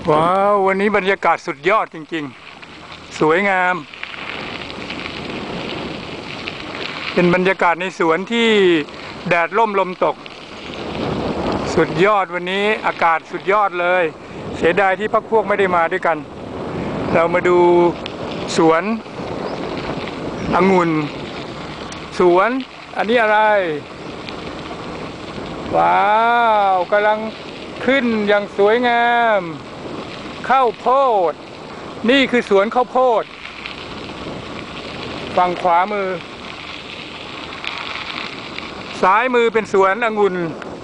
ว้าววันนี้บรรยากาศสุดยอดจริงๆสวยงามเป็นบรรยากาศในสวนที่แดดร่มลมตกสุดยอดวันนี้อากาศสุดยอดเลยเสียดายที่พรรคพวกไม่ได้มาด้วยกันเรามาดูสวนองุ่นสวนอันนี้อะไรว้าวกำลังขึ้นอย่างสวยงามข้าวโพดนี่คือสวนข้าวโพดฝั่งขวามือซ้ายมือเป็นสวนองุ่น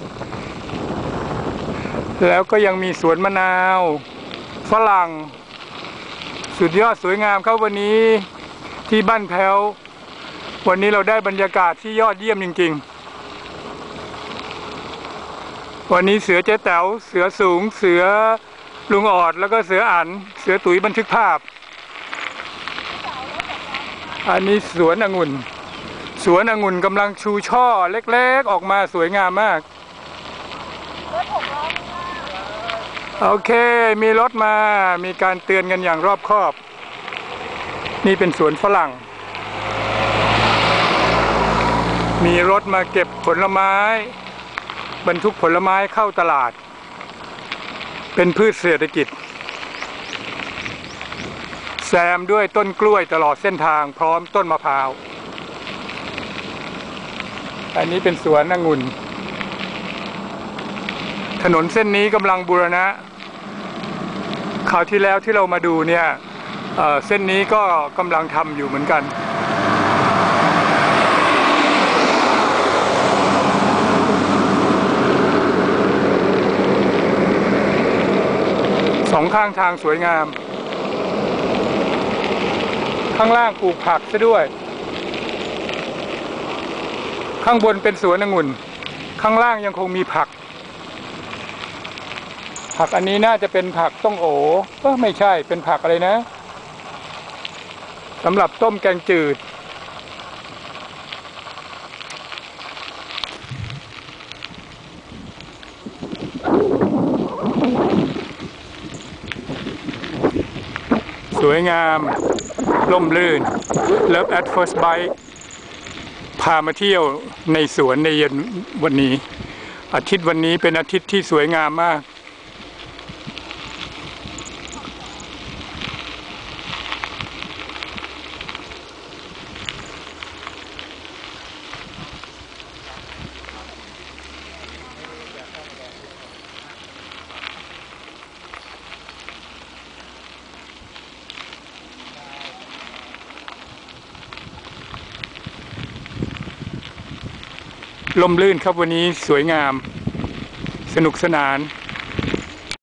แล้วก็ยังมีสวนมะนาวฝรั่งสุดยอดสวยงามครับวันนี้ที่บ้านแพ้ววันนี้เราได้บรรยากาศที่ยอดเยี่ยมจริงๆวันนี้เสือเจ๊แต๋วเสือสูงเสือลุงออดแล้วก็เสืออั๋นเสือตุ๋ยบันทึกภาพอันนี้สวนองุ่นสวนองุ่นกำลังชูช่อเล็กๆออกมาสวยงามมากโอเคมีรถมามีการเตือนกันอย่างรอบคอบนี่เป็นสวนฝรั่งมีรถมาเก็บผลไม้บรรทุกผลไม้เข้าตลาดเป็นพืชเศรษฐกิจแซมด้วยต้นกล้วยตลอดเส้นทางพร้อมต้นมะพร้าวอันนี้เป็นสวนองุ่นถนนเส้นนี้กำลังบูรณะคราวที่แล้วที่เรามาดูเนี่ยเส้นนี้ก็กำลังทำอยู่เหมือนกันสองข้างทางสวยงามข้างล่างปลูกผักซะด้วยข้างบนเป็นสวนองุ่นข้างล่างยังคงมีผักอันนี้น่าจะเป็นผักต้งโอไม่ใช่เป็นผักอะไรนะสำหรับต้มแกงจืดสวยงามร่มรื่น Love at First Bite พามาเที่ยวในสวนในเย็นวันนี้อาทิตย์วันนี้เป็นอาทิตย์ที่สวยงามมากร่มรื่นครับวันนี้สวยงามสนุกสนาน